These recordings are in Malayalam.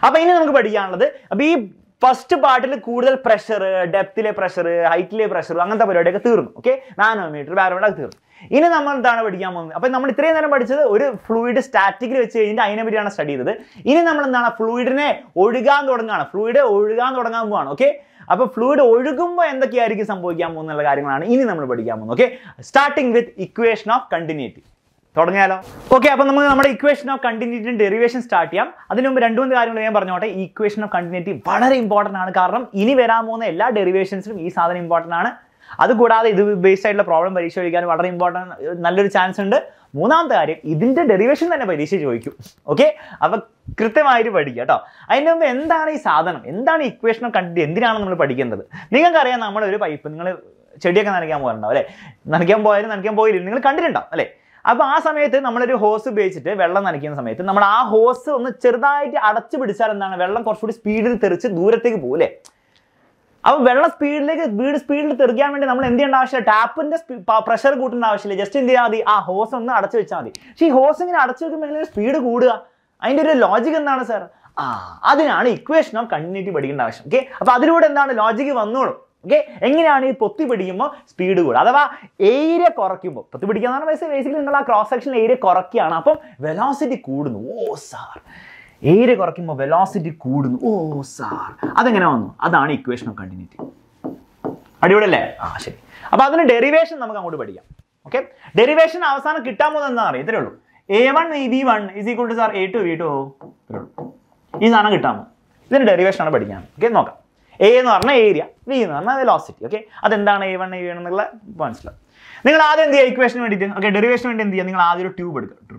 അപ്പോൾ ഇനി നമുക്ക് പഠിക്കാനുള്ളത് അപ്പോൾ ഈ ഫസ്റ്റ് പാർട്ടിൽ കൂടുതൽ പ്രഷർ, ഡെപ്തിലെ പ്രഷർ, ഹൈറ്റിലെ പ്രഷർ അങ്ങനത്തെ പരിപാടിയൊക്കെ തീർന്നു. ഓക്കെ, നാനോമീറ്റർ, ബാരോമീറ്റർ തീർന്നു. ഇനി നമ്മൾ എന്താണ് പഠിക്കാൻ പോകുന്നത്? അപ്പോൾ നമ്മൾ ഇത്രയും നേരം പഠിച്ചത് ഒരു ഫ്ലൂയിഡ് സ്റ്റാറ്റിക്കിൽ വെച്ച് കഴിഞ്ഞിട്ട് അതിനെ പറ്റിയാണ് സ്റ്റഡി ചെയ്തത്. ഇനി നമ്മൾ എന്താണ് ഫ്ലൂയിഡിനെ ഒഴുകാൻ തുടങ്ങുകയാണ്, ഫ്ലൂയിഡ് ഒഴുകാൻ തുടങ്ങാൻ പോവാണ്. ഓക്കെ, അപ്പോൾ ഫ്ലൂയിഡ് ഒഴുകുമ്പോൾ എന്തൊക്കെയായിരിക്കും സംഭവിക്കാൻ പോകുന്നുള്ള കാര്യങ്ങളാണ് ഇനി നമ്മൾ പഠിക്കാൻ പോകുന്നത്. Okay, starting with equation of continuity. തുടങ്ങിയാലോ? ഓക്കെ, അപ്പോൾ നമുക്ക് നമ്മുടെ ഇക്വേഷൻ ഓഫ് കണ്ടിന്യൂറ്റിയുടെ ഡെറിവേഷൻ സ്റ്റാർട്ട് ചെയ്യാം. അതിന് മുമ്പ് 2-3 കാര്യങ്ങൾ ഞാൻ പറഞ്ഞോട്ടെ. ഈ ഇക്വേഷൻ ഓഫ് കണ്ടിന്യൂറ്റി വളരെ ഇമ്പോർട്ടൻ്റ് ആണ്. കാരണം ഇനി വരാൻ പോകുന്ന എല്ലാ ഡെറിവേഷൻസിലും ഈ സാധനം ഇമ്പോർട്ടൻ്റ് ആണ്. അതുകൂടാതെ ഇത് ബേസ്ഡ് ആയിട്ടുള്ള പ്രോബ്ലം പരീക്ഷ ചോദിക്കാൻ വളരെ ഇമ്പോർട്ടൻ്റ്, നല്ലൊരു ചാൻസ് ഉണ്ട്. മൂന്നാമത്തെ കാര്യം, ഇതിൻ്റെ ഡെറിവേഷൻ തന്നെ പരീക്ഷ ചോദിക്കും. ഓക്കെ, അപ്പോൾ കൃത്യമായിട്ട് പഠിക്കുക കേട്ടോ. അതിൻ്റെ മുമ്പ് എന്താണ് ഈ സാധനം, എന്താണ് ഇക്വേഷൻ ഓഫ് കണ്ടിന്യൂറ്റി, എന്തിനാണ് നമ്മൾ പഠിക്കേണ്ടത്? നിങ്ങൾക്കറിയാം, നമ്മളൊരു പൈപ്പ്, നിങ്ങൾ ചെടിയൊക്കെ നനയ്ക്കാൻ പോകാറുണ്ടാവും അല്ലേ? നനയ്ക്കാൻ പോയില്ല, നിങ്ങൾ കണ്ടിട്ടുണ്ടാവും അല്ലേ? അപ്പോൾ ആ സമയത്ത് നമ്മളൊരു ഹോസ് ഉപയോഗിച്ചിട്ട് വെള്ളം നനയ്ക്കുന്ന സമയത്ത് നമ്മൾ ആ ഹോസ് ഒന്ന് ചെറുതായിട്ട് അടച്ചു പിടിച്ചാൽ എന്താണ്, വെള്ളം കുറച്ചുകൂടി സ്പീഡിൽ തെറിച്ച് ദൂരത്തേക്ക് പോകും അല്ലേ? അപ്പോൾ വെള്ളം സ്പീഡിൽ തെറിക്കാൻ വേണ്ടി നമ്മൾ എന്ത് ചെയ്യേണ്ട ആവശ്യമില്ല, ടാപ്പിന്റെ പ്രഷർ കൂട്ടേണ്ട ആവശ്യമില്ല. ജസ്റ്റ് എന്ത് ചെയ്താൽ മതി, ആ ഹോസ് ഒന്ന് അടച്ചു വെച്ചാൽ മതി. പക്ഷേ ഈ ഹോസ് ഇങ്ങനെ അടച്ചു വെക്കുമ്പോൾ സ്പീഡ് കൂടുക. അതിൻ്റെ ഒരു ലോജിക് എന്താണ് സാർ? അതിനാണ് ഇക്വേഷൻ ഓഫ് കണ്ടിന്യൂറ്റി പഠിക്കേണ്ട ആവശ്യം. ഓക്കെ, അപ്പോൾ അതിലൂടെ എന്താണ് ലോജിക് വന്നോളും. ഓക്കെ, എങ്ങനെയാണ് ഈ പൊത്തി പിടിക്കുമ്പോൾ സ്പീഡ് കൂടുക, അഥവാ ഏരിയ കുറയ്ക്കുമ്പോൾ, പൊത്തി പിടിക്കാന്ന് പറഞ്ഞാൽ ബേസിക്കലി നിങ്ങൾ ആ ക്രോസ് സെക്ഷൻ ഏരിയ കുറയ്ക്കുകയാണ്, അപ്പം വെലോസിറ്റി കൂടുന്നു. ഓ സാർ, ഏരിയ കുറയ്ക്കുമ്പോൾ വെലോസിറ്റി കൂടുന്നു. ഓ സാർ, അതെങ്ങനെ വന്നു? അതാണ് ഇക്വേഷൻ ഓഫ് കണ്ടിന്യൂറ്റി. അടിപൊളിയല്ലേ? ശരി. അപ്പോൾ അതിന് ഡെറിവേഷൻ നമുക്ക് അങ്ങോട്ട് പഠിക്കാം. ഓക്കെ, ഡെറിവേഷൻ അവസാനം കിട്ടാൻ പോകുന്നത് എന്താ അറിയാം? ഇത്രേ ഉള്ളൂ. A1 V1 is equal to sir A2 V2. ഇത്രേ ഉള്ളൂ. ഈ സാധനം കിട്ടാമോ? ഇതിന് ഡെറിവേഷൻ ആണ് പഠിക്കാൻ. ഓക്കെ, നോക്കാം. A എന്ന് പറഞ്ഞാൽ ഏരിയ, V എന്ന് പറഞ്ഞാൽ വെലോസിറ്റി. ഓക്കെ, അതെന്താണ് A1 A1 എന്നുള്ള മനസ്സിലാവും. നിങ്ങൾ ആദ്യം എന്ത് ചെയ്യുക? ഇക്വേഷന് വേണ്ടിയിട്ട്, ഓക്കെ, ഡെറിവേഷന് വേണ്ടി എന്ത് ചെയ്യുക? നിങ്ങൾ ആദ്യം ഒരു ട്യൂബ് എടുക്കുക.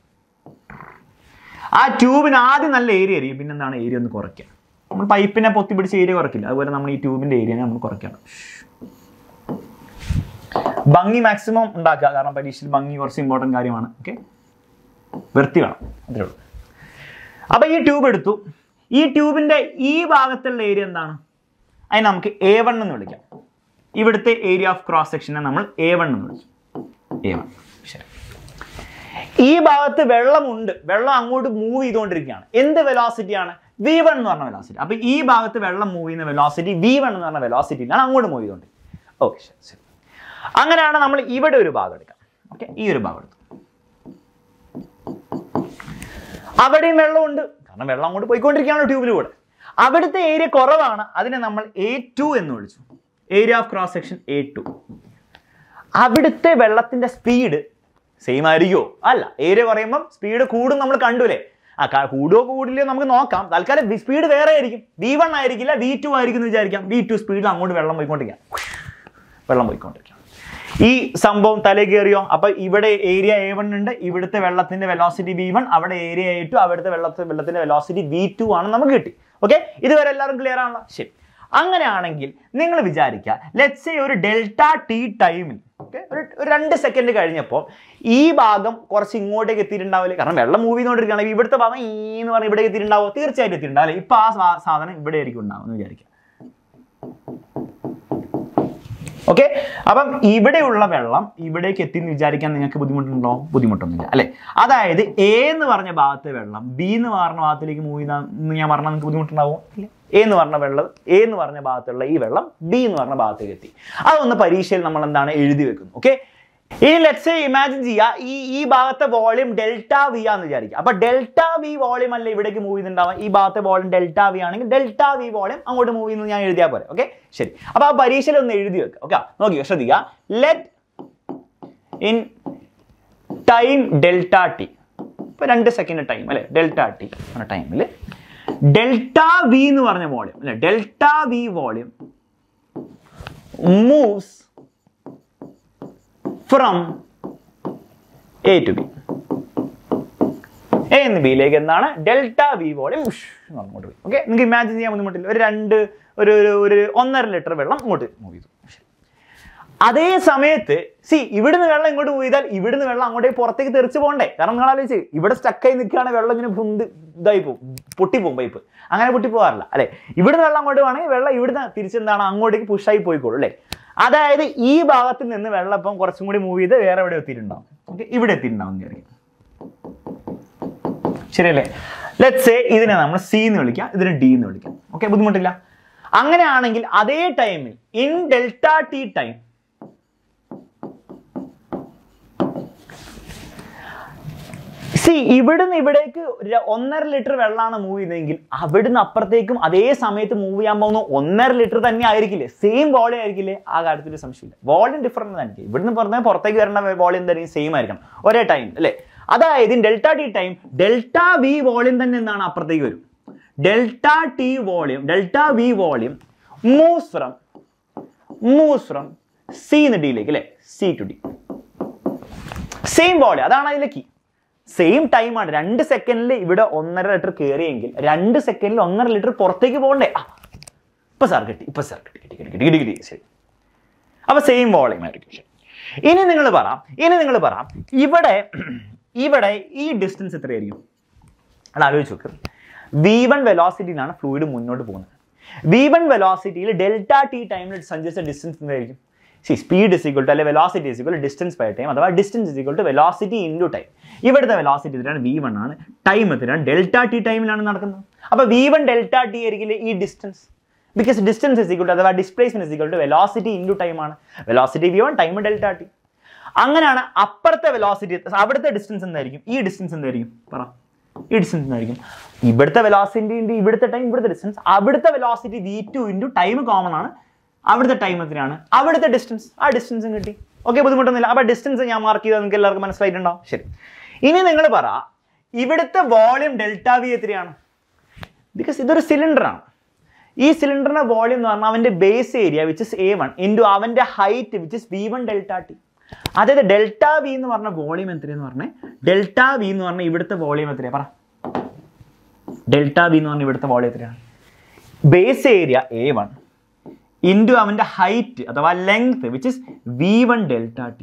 ആ ട്യൂബിന് ആദ്യം നല്ല ഏരിയ ആയിരിക്കും, പിന്നെ എന്താണ് ഏരിയ ഒന്ന് കുറയ്ക്കുക. നമ്മൾ പൈപ്പിനെ പൊത്തി പിടിച്ച് ഏരിയ കുറയ്ക്കില്ല, അതുപോലെ നമ്മൾ ഈ ട്യൂബിന്റെ ഏരിയനെ നമ്മൾ കുറയ്ക്കണം. ഭംഗി മാക്സിമം ഉണ്ടാക്കുക, കാരണം പരീക്ഷയിൽ ഭംഗി കുറച്ച് ഇമ്പോർട്ടൻറ്റ് കാര്യമാണ്. ഓക്കെ, വൃത്തി വേണം, അത്രേ ഉള്ളൂ. അപ്പോൾ ഈ ട്യൂബ് എടുത്തു. ഈ ട്യൂബിന്റെ ഈ ഭാഗത്തുള്ള ഏരിയ എന്താണ്? അതിന് നമുക്ക് A1 എന്ന് വിളിക്കാം. ഇവിടുത്തെ ഏരിയ ഓഫ് ക്രോസ് സെക്ഷനെ നമ്മൾ A1 എന്ന് വിളിക്കും. A1. ശരി. ഈ ഭാഗത്ത് വെള്ളമുണ്ട്, വെള്ളം അങ്ങോട്ട് മൂവ് ചെയ്തുകൊണ്ടിരിക്കുകയാണ്. എന്ത് വെലോസിറ്റിയാണ്? V1 എന്ന് പറഞ്ഞ വെലോസിറ്റി. അപ്പോൾ ഈ ഭാഗത്ത് വെള്ളം മൂവ് ചെയ്യുന്ന വെലോസിറ്റി V1 എന്ന് പറഞ്ഞ വെലോസിറ്റിയിലാണ് അങ്ങോട്ട് മൂവ് ചെയ്തുകൊണ്ട്. ഓക്കെ, ശരി. അങ്ങനെയാണ് നമ്മൾ ഇവിടെ ഒരു ഭാഗം എടുക്കാം. ഓക്കെ, ഈ ഒരു ഭാഗം എടുത്തു. അവിടെയും വെള്ളമുണ്ട്, കാരണം വെള്ളം അങ്ങോട്ട് പോയിക്കൊണ്ടിരിക്കുകയാണ് ട്യൂബിലൂടെ. അവിടുത്തെ ഏരിയ കുറവാണ്, അതിനെ നമ്മൾ A2 എന്ന് വിളിച്ചു. Area of cross section A2. അവിടുത്തെ വെള്ളത്തിന്റെ സ്പീഡ് സെയിം ആയിരിക്കുമോ? അല്ല, ഏരിയ കുറയുമ്പം സ്പീഡ് കൂടും, നമ്മൾ കണ്ടുല്ലേ? കൂടുകയോ കൂടില്ലയോ നമുക്ക് നോക്കാം. തൽക്കാലം സ്പീഡ് വേറെ ആയിരിക്കും. V1 ആയിരിക്കില്ല, V2 ആയിരിക്കും എന്ന് വിചാരിക്കാം. V2 സ്പീഡിൽ അങ്ങോട്ട് വെള്ളം പോയിക്കൊണ്ടിരിക്കാം. ഈ സംഭവം തലേ കയറിയോ? അപ്പൊ ഇവിടെ ഏരിയ A1 ഉണ്ട്, ഇവിടുത്തെ വെള്ളത്തിന്റെ വെലോസിറ്റി V1, അവിടെ ഏരിയ A2, അവിടുത്തെ വെള്ളത്തിന്റെ വെലോസിറ്റി V2 ആണ് നമുക്ക് കിട്ടി. ഓക്കെ, ഇതുവരെ എല്ലാവരും ക്ലിയർ ആണല്ലോ? ശരി. അങ്ങനെയാണെങ്കിൽ നിങ്ങൾ വിചാരിക്കുക, ലെറ്റ്സ് സേ ഒരു ഡെൽറ്റ ടി ടൈമിൽ, ഓക്കെ, ഒരു 2 സെക്കൻഡ് കഴിഞ്ഞപ്പോൾ ഈ ഭാഗം കുറച്ച് ഇങ്ങോട്ടേക്ക് എത്തിയിട്ടുണ്ടാവില്ലേ? കാരണം വെള്ളം മൂവ് ചെയ്തുകൊണ്ടിരിക്കുകയാണെങ്കിൽ ഇവിടുത്തെ ഭാഗം എന്ന് പറഞ്ഞാൽ ഇവിടെ എത്തിയിട്ടുണ്ടാവും, തീർച്ചയായിട്ടും എത്തിയിട്ടുണ്ടാവും അല്ലേ? ഇപ്പൊ ആ സാധനം ഇവിടെ ആയിരിക്കും ഉണ്ടാവും എന്ന് വിചാരിക്കുക. ഓക്കെ, അപ്പം ഇവിടെയുള്ള വെള്ളം ഇവിടേക്ക് എത്തി എന്ന് വിചാരിക്കാൻ നിങ്ങൾക്ക് ബുദ്ധിമുട്ടുണ്ടോ? ബുദ്ധിമുട്ടൊന്നുമില്ല അല്ലെ? അതായത് A എന്ന് പറഞ്ഞ ഭാഗത്തെ വെള്ളം B എന്ന് പറഞ്ഞ ഭാഗത്തിലേക്ക് മൂവ് ചെയ്താൽ ഞാൻ പറഞ്ഞാൽ നിങ്ങൾക്ക് ബുദ്ധിമുട്ടുണ്ടാവോ? ഇല്ല. A എന്ന് പറഞ്ഞ ഭാഗത്തുള്ള ഈ വെള്ളം B എന്ന് പറഞ്ഞ ഭാഗത്തേക്ക് എത്തി. അതൊന്ന് പരീക്ഷയിൽ നമ്മൾ എന്താണ് എഴുതി വെക്കുന്നു. ഓക്കെ, ഇനി ലെറ്റ്സ് സേ ഇമാജിൻ ചെയ്യുക, ഈ ഭാഗത്തെ വോളിയം ഡെൽറ്റ V ആണെന്ന് വിചാരിക്കുക. അപ്പൊ ഡെൽറ്റ V വോളിയം അല്ല ഇവിടേക്ക് മൂവ് ചെയ്യുന്നുണ്ടാവാം. ഈ ഭാഗത്തെ വോളിയം ഡെൽറ്റ V ആണെങ്കിൽ ഡെൽറ്റ V വോളിയം അങ്ങോട്ട് മൂവ് ചെയ്യുന്നത് ഞാൻ എഴുതിയാൽ പോലെ. ഓക്കെ, ശരി. അപ്പൊ ആ പരീക്ഷയിൽ ഒന്ന് എഴുതി വെക്കുക. ഓക്കെ, നോക്കിയോ, ശ്രദ്ധിക്കുക. Let in time delta T, ഇപ്പൊ 2 സെക്കൻഡ് ടൈം അല്ലെ, ഡെൽറ്റ ടി എന്ന ടൈമിൽ ഡെൽറ്റ V എന്ന് പറഞ്ഞ വോളിയം അല്ലെ, delta V volume moves from A to B. A എന്ന് ബിയിലേക്ക് എന്താണ് ഡെൽറ്റ V വോളിയം അങ്ങോട്ട് പോയി. ഓക്കെ, നിങ്ങൾക്ക് ഇമാജിൻ ചെയ്യാൻ ബുദ്ധിമുട്ടില്ല. ഒരു 1.5 ലിറ്റർ വെള്ളം അങ്ങോട്ട് മൂവ് ചെയ്തു. അതേ സമയത്ത് ഇവിടുന്ന് വെള്ളം ഇങ്ങോട്ട് മൂവ് ചെയ്താൽ ഇവിടുന്ന് വെള്ളം അങ്ങോട്ടേക്ക് പുറത്തേക്ക് തെറിച്ച് പോകണ്ടേ? കാരണം നിങ്ങൾ ആലോചിച്ച്, ഇവിടെ സ്റ്റക്കായി നിൽക്കുകയാണ്, വെള്ളം ഇങ്ങനെ ഇതായി പോകും, പൊട്ടിപ്പോകും പൈപ്പ്. അങ്ങനെ പൊട്ടിപ്പോകാറില്ല അല്ലെ? ഇവിടുന്ന് വെള്ളം അങ്ങോട്ട് വേണമെങ്കിൽ വെള്ളം ഇവിടുന്ന് തിരിച്ചെന്താണ് അങ്ങോട്ടേക്ക് പുഷായി പോയിക്കോളൂ അല്ലേ? അതായത് ഈ ഭാഗത്തിൽ നിന്ന് വെള്ളം ഇപ്പം കുറച്ചും കൂടി മൂവ് ചെയ്ത് വേറെ എവിടെ എത്തിയിട്ടുണ്ടാവും. ഓക്കെ, ഇവിടെ എത്തിയിട്ടുണ്ടാവും വിചാരിക്കും. ശരിയല്ലേ? ലെറ്റ്സ് സേ ഇതിനെ നമ്മൾ സി എന്ന് വിളിക്കാം, ഇതിനെ ഡി എന്ന് വിളിക്കാം. ഓക്കെ, ബുദ്ധിമുട്ടില്ല. അങ്ങനെയാണെങ്കിൽ അതേ ടൈമിൽ ഇൻ ഡെൽറ്റ ടി ടൈം ഇവിടുന്ന് ഇവിടേക്ക് 1.5 ലിറ്റർ വെള്ളമാണ് മൂവ് ചെയ്യുന്നതെങ്കിൽ അവിടുന്ന് അപ്പുറത്തേക്കും അതേ സമയത്ത് മൂവ് ചെയ്യാൻ പോകുന്ന 1.5 ലിറ്റർ തന്നെ ആയിരിക്കില്ലേ, സെയിം വോളിയം ആയിരിക്കില്ലേ? ആ കാര്യത്തിൽ സംശയമില്ല. വോളിയം ഡിഫറൻറ്റ് ആയിരിക്കും. ഇവിടുന്ന് പറഞ്ഞാൽ പുറത്തേക്ക് വരേണ്ട വോളിയം എന്തായിരിക്കും? സെയിം ആയിരിക്കണം ഒരേ ടൈം അല്ലേ? അതായത് delta T time delta V volume തന്നെ എന്താണ് അപ്പുറത്തേക്ക് വരും. Delta T volume, delta V volume moves from C എന്ന് ഡിയിലേക്ക് അല്ലേ, C to D. Same volume, അതാണ് അതിലെ കീ. സെയിം ടൈമാണ്. 2 സെക്കൻഡിൽ ഇവിടെ 1.5 ലിറ്റർ കയറിയെങ്കിൽ 2 സെക്കൻഡിൽ 1.5 ലിറ്റർ പുറത്തേക്ക് പോകണ്ടേ? ഇപ്പൊ സാർ കിട്ടി, ശരി. അപ്പൊ സെയിം വോളിയം ആയിരിക്കും. ശരി, ഇനി നിങ്ങൾ പറ ഇവിടെ ഈ ഡിസ്റ്റൻസ് എത്രയായിരിക്കും? അത് ആലോചിച്ച് നോക്ക്. v1 വെലോസിറ്റിയിലാണ് ഫ്ലൂയിഡ് മുന്നോട്ട് പോകുന്നത്. v1 വെലോസിറ്റിയിൽ ഡെൽറ്റ ടി ടൈമിൽ സഞ്ചരിച്ച ഡിസ്റ്റൻസ് എന്തായിരിക്കും? സ്പീഡ് ഇസ് ഈക്വൽ ടു അല്ലെ velocity is equal to distance by time, അഥവാ distance is equal to velocity into time. ഇവിടുത്തെ വെലോസിറ്റി എത്രയാണ്? v1 ആണ്. ടൈം എത്രയാണ്? ഡെൽറ്റ ടി ടൈമിലാണ് നടക്കുന്നത്. അപ്പോൾ v1 ഡെൽറ്റ ടി ആയിരിക്കില്ലേ ഈ distance? Because distance is equal to അഥവാ displacement is equal to velocity into time ആണ്. Velocity v1, time delta T. അങ്ങനെയാണ് അപ്പുറത്തെ വെലോസിറ്റി, അവിടുത്തെ ഡിസ്റ്റൻസ് എന്തായിരിക്കും? ഈ ഡിസ്റ്റൻസ് എന്തായിരിക്കും? പറ, ഈ ഡിസ്റ്റൻസ് എന്തായിരിക്കും? ഇവിടുത്തെ വെലോസിറ്റി ഇൻറ്റു ഇവിടുത്തെ ടൈം, ഇവിടുത്തെ ഡിസ്റ്റൻസ്. അവിടുത്തെ velocity v2 into time common ആണ്. അവിടുത്തെ ടൈം എത്രയാണ്? അവിടുത്തെ ഡിസ്റ്റൻസ്. ആ ഡിസ്റ്റൻസും കിട്ടി. ഓക്കെ, ബുദ്ധിമുട്ടൊന്നുമില്ല. അപ്പോൾ ഡിസ്റ്റൻസ് ഞാൻ മാർക്ക് ചെയ്താൽ നിങ്ങൾക്ക് എല്ലാവർക്കും മനസ്സിലായിട്ടുണ്ടാവും. ശരി, ഇനി നിങ്ങൾ പറ ഇവിടുത്തെ വോളിയം ഡെൽറ്റ വി എത്രയാണ്? ബിക്കോസ് ഇതൊരു സിലിണ്ടറാണ്. ഈ സിലിണ്ടറിന്റെ വോളിയം എന്ന് പറഞ്ഞാൽ അവന്റെ base area which is a1 into അവന്റെ height which is v1 delta T. അതായത് ഡെൽറ്റ വി എന്ന് പറഞ്ഞ വോളിയം എത്രയെന്ന് പറഞ്ഞേ? ഡെൽറ്റ വി എന്ന് പറഞ്ഞാൽ ഇവിടുത്തെ വോളിയം എത്രയാണ്? പറ, ഡെൽറ്റ വി എന്ന് പറഞ്ഞാൽ ഇവിടുത്തെ വോളിയം എത്രയാണ്? ബേസ് ഏരിയ a1 ഇൻറ്റു അവന്റെ ഹൈറ്റ് അഥവാ length which is v1 delta T.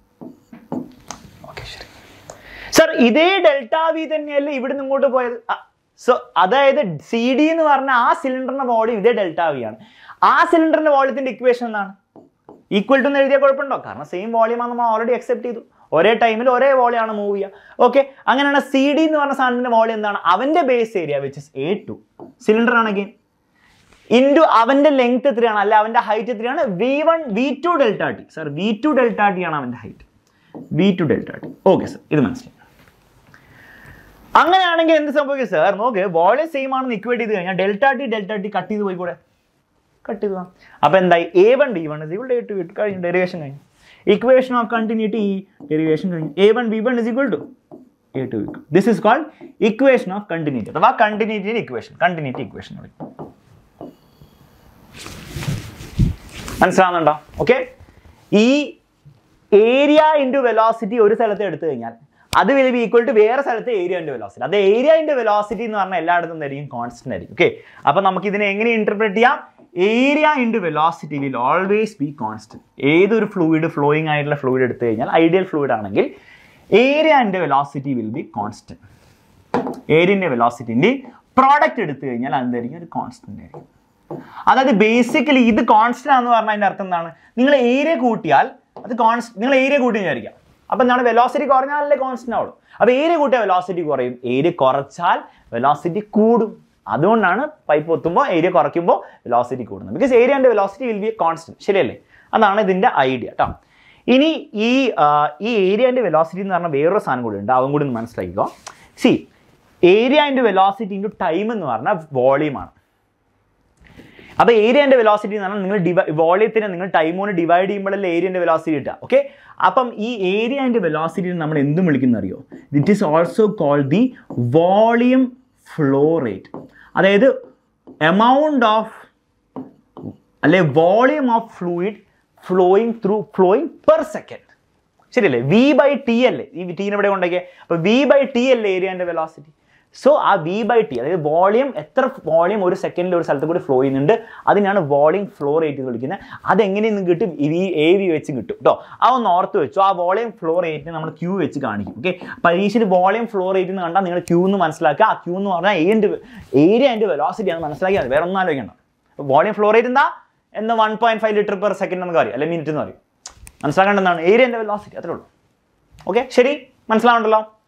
Okay, ശരി സർ, ഇതേ ഡെൽറ്റ വി തന്നെയല്ലേ ഇവിടുന്ന് ഇങ്ങോട്ട് പോയത്? സോ അതായത് സി ഡി എന്ന് പറഞ്ഞ ആ സിലിണ്ടറിന്റെ വോളിയം ഇതേ ഡെൽറ്റ വി ആണ്. ആ സിലിണ്ടറിന്റെ വോളിയത്തിന്റെ ഇക്വേഷൻ എന്താണ്? ഈക്വൽ ടു എന്ന് എഴുതിയാൽ കുഴപ്പമുണ്ടോ? കാരണം സെയിം വോളിയമാണ് നമ്മൾ ഓൾറെഡി അക്സെപ്റ്റ് ചെയ്തു. ഒരേ ടൈമിൽ ഒരേ വോളിയമാണ് മൂവ് ചെയ്യുക. ഓക്കെ, അങ്ങനെയാണ് സി ഡി എന്ന് പറഞ്ഞ സാധനത്തിന്റെ വോളിയം എന്താണ്? അവന്റെ base area which is a2 cylinder ആണ് അഗെയിൻ ഇൻറ്റു അവന്റെ ലെങ്ത് എത്രയാണ്? അല്ല അവന്റെ ഹൈറ്റ് എത്രയാണ്? v2 delta T. Sir, v2 delta T ആണ് അവന്റെ height, v2 delta T. Okay sir, ഇത് മനസ്സിലായി. അങ്ങനെയാണെങ്കിൽ എന്ത് സംഭവിക്കും സർ? നോക്ക്, വോളിയം സെയിം ആണെന്ന് ഇക്വേറ്റ് ചെയ്ത് കഴിഞ്ഞാൽ ഡെൽറ്റ ടി കട്ട് ചെയ്ത് പോയിക്കൂടെ? കട്ട് ചെയ്തു. അപ്പൊ എന്തായി? a1 v1 is equal to a2 കഴിഞ്ഞു, ഡെറിവേഷൻ കഴിഞ്ഞു. ഇക്വേഷൻ ഓഫ് കണ്ടിന്യൂറ്റി ഡെറിവേഷൻ കഴിഞ്ഞു. a1 v1 is equal to a2 v2. This is called equation of continuity അഥവാ കണ്ടിന്യൂറ്റി ഇക്വേഷൻ. മനസ്സിലാവുന്നുണ്ടോ? ഓക്കെ, ഈ ഏരിയ ഇൻറ്റു വെലോസിറ്റി ഒരു സ്ഥലത്ത് എടുത്തു കഴിഞ്ഞാൽ അത് വിൽ ബി ഈക്വൽ ടു വേറെ സ്ഥലത്ത് ഏരിയ ഇൻറ്റു വെലോസിറ്റി. അത് ഏരിയ ഇൻറ്റു വെലോസിറ്റി എന്ന് പറഞ്ഞാൽ എല്ലായിടത്തും എന്തായിരിക്കും? കോൺസ്റ്റന്റ് ആയിരിക്കും. ഓക്കെ, അപ്പൊ നമുക്ക് ഇതിനെ എങ്ങനെ ഇന്റർപ്രറ്റ് ചെയ്യാം? Area into velocity will always be constant. ഏതൊരു ഫ്ലൂയിഡ്, ഫ്ലോയിങ് ആയിട്ടുള്ള ഫ്ലൂയിഡ് എടുത്തു കഴിഞ്ഞാൽ, ഐഡിയൽ ഫ്ലൂയിഡ് ആണെങ്കിൽ area into velocity will be constant. ഏരിയന്റെ വെലോസിറ്റിന്റെ പ്രോഡക്റ്റ് എടുത്തു കഴിഞ്ഞാൽ എന്തായിരിക്കും? ഒരു കോൺസ്റ്റന്റ് ആയിരിക്കും. അതായത് ബേസിക്കലി ഇത് കോൺസ്റ്റന്റ് ആണെന്ന് പറഞ്ഞാൽ അതിന്റെ അർത്ഥം എന്താണ്? നിങ്ങൾ ഏരിയ കൂട്ടിയാൽ അത് നിങ്ങൾ ഏരിയ കൂട്ടി വിചാരിക്കാം. അപ്പൊ എന്താണ്? വെലോസിറ്റി കുറഞ്ഞാലല്ലേ കോൺസ്റ്റന്റ് ആവുള്ളൂ. അപ്പൊ ഏരിയ കൂട്ടിയാൽ വെലോസിറ്റി കുറയും, ഏരിയ കുറച്ചാൽ വെലോസിറ്റി കൂടും. അതുകൊണ്ടാണ് പൈപ്പ് ഒത്തുമ്പോൾ ഏരിയ കുറയ്ക്കുമ്പോൾ വെലോസിറ്റി കൂടുന്നത്. Because area and velocity will be a constant. ശരിയല്ലേ? അതാണ് ഇതിന്റെ ഐഡിയ കേട്ടോ. ഇനി ഈ ഏരിയ ആൻഡ് വെലോസിറ്റി എന്ന് പറഞ്ഞാൽ വേറൊരു സാധനം കൂടി ഉണ്ട്, അതും കൂടി ഒന്ന് മനസ്സിലാക്കിക്കോ. See, area and velocity into time എന്ന് പറഞ്ഞാൽ വോളിയമാണ്. അപ്പോൾ ഏരിയ ആൻഡ് വെലോസിറ്റി എന്ന് പറഞ്ഞാൽ നിങ്ങൾ വോളിയത്തിനെ നിങ്ങൾ ടൈം കൊണ്ട് ഡിവൈഡ് ചെയ്യുമ്പോഴല്ലേ ഏരിയ ആൻഡ് വെലോസിറ്റി കിട്ടുക. ഓക്കെ, അപ്പം ഈ ഏരിയ ആൻഡ് വെലോസിറ്റി നമ്മൾ എന്തും വിളിക്കുന്ന അറിയോ? It is also called the volume flow rate. അതായത് എമൗണ്ട് ഓഫ് അല്ലെ volume of fluid flowing per second. ശരിയല്ലേ? v by t അല്ലേ? ഈ ടീനെ ഇവിടെ കൊണ്ടേക്കെ. അപ്പോൾ v by t അല്ലേ ഏരിയ ആൻഡ് വെലോസിറ്റി. സോ ആ v by t അതായത് വോളിയം, എത്ര വോളിയം ഒരു സെക്കൻഡിൽ ഒരു സ്ഥലത്ത് കൂടി ഫ്ലോ ചെയ്യുന്നുണ്ട്, അതിനാണ് വോളിയം ഫ്ലോ റേറ്റ് എന്ന് വിളിക്കുന്നത്. അതെങ്ങനെയെന്ന് കിട്ടും? AV വെച്ച് കിട്ടും കേട്ടോ. അതൊന്ന് ഓർത്ത് വെച്ചു. ആ വോളിയം ഫ്ലോ റേറ്റിന് നമ്മൾ Q വെച്ച് കാണിക്കും. ഓക്കെ, പരീക്ഷയിൽ വോളിയം ഫ്ലോ റേറ്റ് എന്ന് കണ്ടാൽ നിങ്ങൾ Q എന്ന് മനസ്സിലാക്കുക. ആ Q എന്ന് പറഞ്ഞാൽ ഏരിയ ആൻഡ് വെലോസിറ്റി ആണ് മനസ്സിലാക്കിയാൽ മതി, വേറെ ഒന്നും ആലോചിക്കണം. വോളിയം ഫ്ലോ റേറ്റ് എന്താ? 1.5 ലിറ്റർ പെർ സെക്കൻഡ് എന്ന് പറയും, അല്ലെങ്കിൽ മിനിറ്റ് എന്ന് പറയും. മനസ്സിലാക്കേണ്ടതാണ് ഏരിയ ആൻഡ് വെലോസിറ്റി, അത്രേ ഉള്ളൂ. ഓക്കെ, ശരി, മനസ്സിലാവുണ്ടല്ലോ.